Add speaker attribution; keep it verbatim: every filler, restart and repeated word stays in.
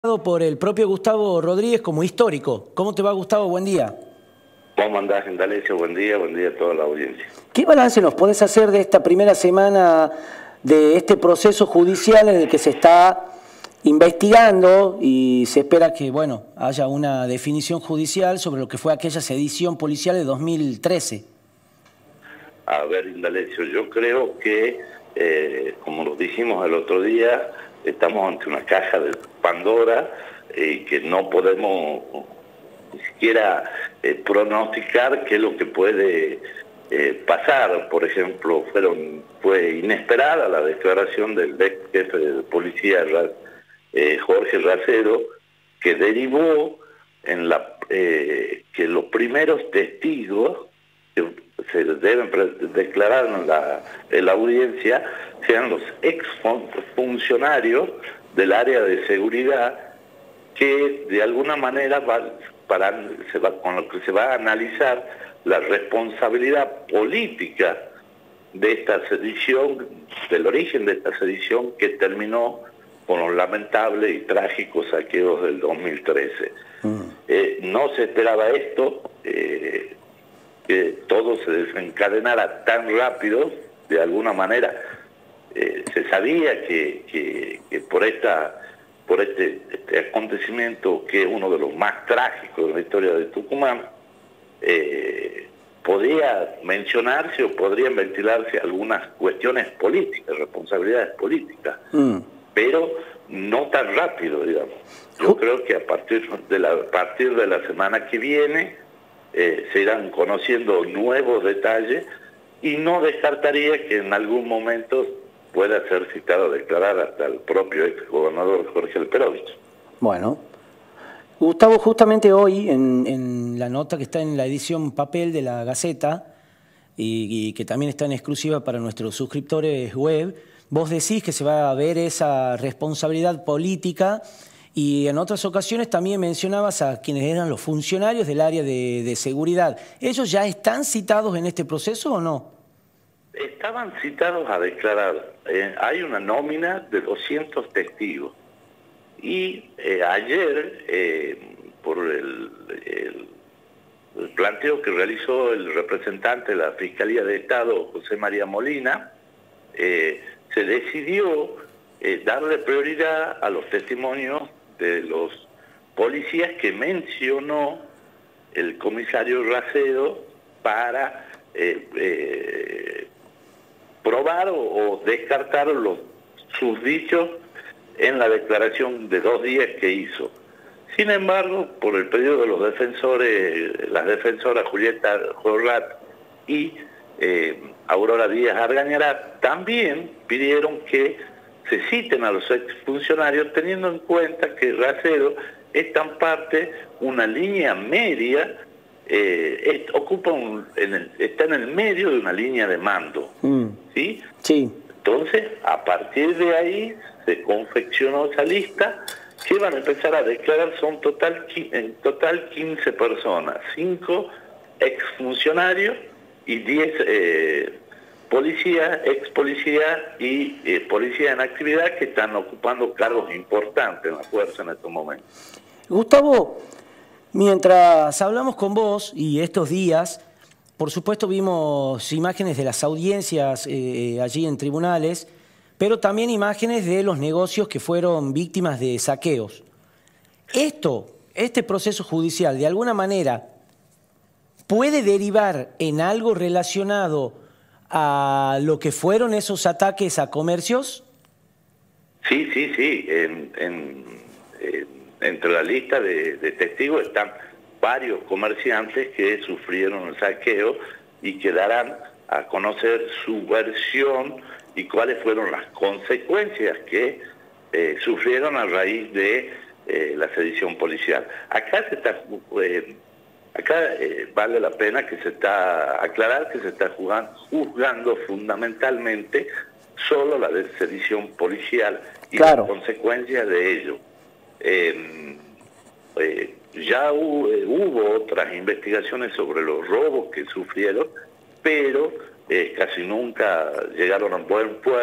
Speaker 1: Por el propio Gustavo Rodríguez como histórico. ¿Cómo te va, Gustavo? Buen día.
Speaker 2: ¿Cómo andás, Indalecio? Buen día, buen día a toda la audiencia.
Speaker 1: ¿Qué balance nos podés hacer de esta primera semana de este proceso judicial en el que se está investigando y se espera que, bueno, haya una definición judicial sobre lo que fue aquella sedición policial de dos mil trece?
Speaker 2: A ver, Indalecio, yo creo que, eh, como lo dijimos el otro día, estamos ante una caja de Pandora y eh, que no podemos ni siquiera eh, pronosticar qué es lo que puede eh, pasar. Por ejemplo, fueron fue inesperada la declaración del ex jefe de policía, eh, Jorge Racedo, que derivó en la eh, que los primeros testigos que se deben declarar en la, en la audiencia sean los ex funcionarios del área de seguridad, que de alguna manera va, para, se va, con lo que se va a analizar la responsabilidad política de esta sedición, del origen de esta sedición que terminó con los lamentables y trágicos saqueos del dos mil trece. Mm. Eh, no se esperaba esto, eh, que todo se desencadenara tan rápido. De alguna manera eh, se sabía que, que, que por esta por este, este acontecimiento, que es uno de los más trágicos de la historia de Tucumán, eh, podría mencionarse o podrían ventilarse algunas cuestiones políticas, responsabilidades políticas, mm. pero no tan rápido, digamos. Yo creo que a partir de la, a partir de la semana que viene eh, se irán conociendo nuevos detalles, y no descartaría que en algún momento pueda ser citado a declarar hasta el propio ex gobernador Jorge Alperovich.
Speaker 1: Bueno, Gustavo, justamente hoy en, en la nota que está en la edición papel de la Gaceta y, y que también está en exclusiva para nuestros suscriptores web, vos decís que se va a ver esa responsabilidad política, y en otras ocasiones también mencionabas a quienes eran los funcionarios del área de, de seguridad. ¿Ellos ya están citados en este proceso o no?
Speaker 2: Estaban citados a declarar. Eh, hay una nómina de doscientos testigos. Y eh, ayer, eh, por el, el, el planteo que realizó el representante de la Fiscalía de Estado, José María Molina, eh, se decidió eh, darle prioridad a los testimonios de los policías que mencionó el comisario Racedo para eh, eh, probar o, o descartar los, sus dichos en la declaración de dos días que hizo. Sin embargo, por el pedido de los defensores, las defensoras Julieta Jorrat y eh, Aurora Díaz Argañará, también pidieron que se citen a los exfuncionarios, teniendo en cuenta que Racedo está en parte una línea media, eh, es, ocupa un, en el, está en el medio de una línea de mando. Mm. ¿Sí?
Speaker 1: Sí.
Speaker 2: Entonces, a partir de ahí se confeccionó esa lista que van a empezar a declarar. Son total, en total quince personas, cinco exfuncionarios y diez eh, policías, ex policías y eh, policías en actividad que están ocupando cargos importantes en la fuerza en estos momentos.
Speaker 1: Gustavo, mientras hablamos con vos y estos días, por supuesto vimos imágenes de las audiencias eh, allí en tribunales, pero también imágenes de los negocios que fueron víctimas de saqueos. Esto, este proceso judicial, de alguna manera, ¿puede derivar en algo relacionado a lo que fueron esos ataques a comercios?
Speaker 2: Sí, sí, sí. En, en, en, entre la lista de, de testigos están varios comerciantes que sufrieron el saqueo y que darán a conocer su versión y cuáles fueron las consecuencias que eh, sufrieron a raíz de eh, la sedición policial. Acá se está... Eh, Acá eh, vale la pena que se está aclarar que se está jugando, juzgando fundamentalmente solo la sedición policial y claro, las consecuencias de ello. Eh, eh, ya hubo, eh, hubo otras investigaciones sobre los robos que sufrieron, pero eh, casi nunca llegaron a buen puerto.